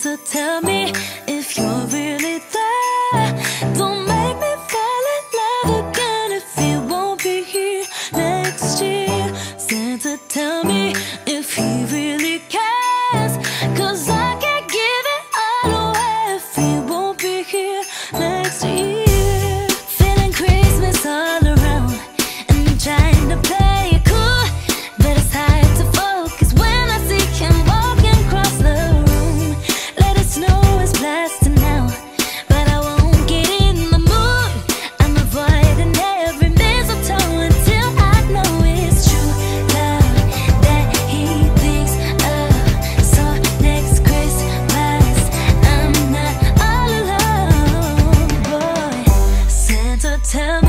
Santa, tell me if you're really there. Don't make me fall in love again if you won't be here next year. Santa, tell me if he really cares, 'cause I can't give it all away if he won't be here next year. Feeling Christmas all around and I'm trying to play it cool, but it's hard to focus when I see him walking across the room. Let it snow is blasting now, but I won't get in the mood. I'm avoiding every mistletoe until I know it's true love that he thinks of. So next Christmas I'm not all alone, boy. Santa, tell me